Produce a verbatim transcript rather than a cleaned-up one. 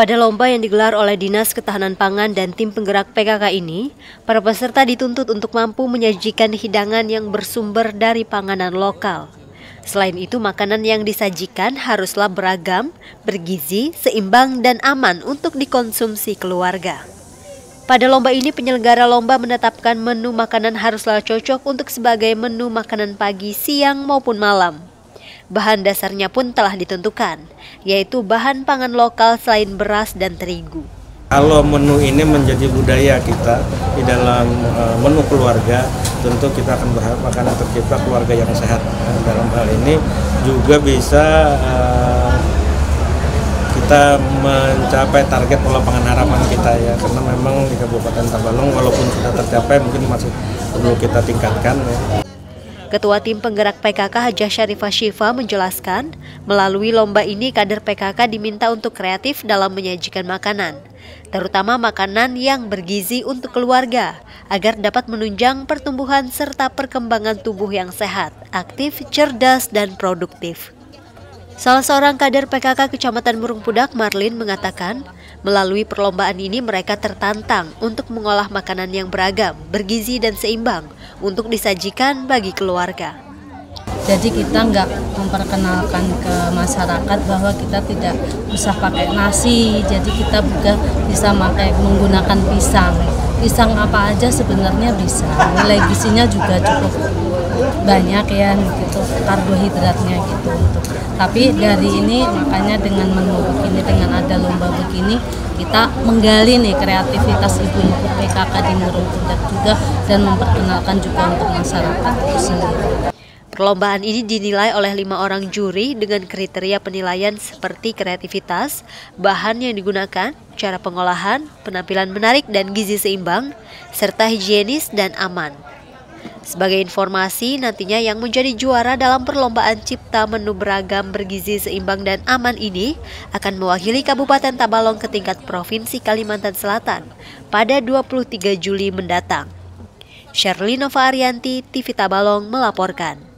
Pada lomba yang digelar oleh Dinas Ketahanan Pangan dan tim penggerak P K K ini, para peserta dituntut untuk mampu menyajikan hidangan yang bersumber dari panganan lokal. Selain itu, makanan yang disajikan haruslah beragam, bergizi, seimbang, dan aman untuk dikonsumsi keluarga. Pada lomba ini, penyelenggara lomba menetapkan menu makanan haruslah cocok untuk sebagai menu makanan pagi, siang, maupun malam. Bahan dasarnya pun telah ditentukan, yaitu bahan pangan lokal selain beras dan terigu. Kalau menu ini menjadi budaya kita di dalam uh, menu keluarga, tentu kita akan berharap akan tercipta keluarga yang sehat. Nah, dalam hal ini juga bisa uh, kita mencapai target pola pangan harapan kita ya, karena memang di Kabupaten Tabalong walaupun sudah tercapai mungkin masih perlu kita tingkatkan ya. Ketua Tim Penggerak P K K Hajah Syarifah Syifa menjelaskan, melalui lomba ini kader P K K diminta untuk kreatif dalam menyajikan makanan, terutama makanan yang bergizi untuk keluarga, agar dapat menunjang pertumbuhan serta perkembangan tubuh yang sehat, aktif, cerdas, dan produktif. Salah seorang kader P K K Kecamatan Murung Pudak, Marlin, mengatakan, melalui perlombaan ini mereka tertantang untuk mengolah makanan yang beragam, bergizi dan seimbang untuk disajikan bagi keluarga. Jadi kita nggak memperkenalkan ke masyarakat bahwa kita tidak usah pakai nasi, jadi kita juga bisa pakai menggunakan pisang. Pisang apa aja sebenarnya bisa, nilai gizinya juga cukup banyak ya, gitu, karbohidratnya gitu. Untuk. Tapi dari ini makanya dengan menu begini, dengan ada lomba begini, kita menggali nih kreativitas ibu-ibu P K K di Murung Pudak juga dan memperkenalkan juga untuk masyarakat itu sendiri. Perlombaan ini dinilai oleh lima orang juri dengan kriteria penilaian seperti kreativitas, bahan yang digunakan, cara pengolahan, penampilan menarik dan gizi seimbang, serta higienis dan aman. Sebagai informasi, nantinya yang menjadi juara dalam perlombaan cipta menu beragam, bergizi, seimbang, dan aman ini akan mewakili Kabupaten Tabalong ke tingkat Provinsi Kalimantan Selatan pada dua puluh tiga Juli mendatang. Sherly Nova Arianti, T V Tabalong melaporkan.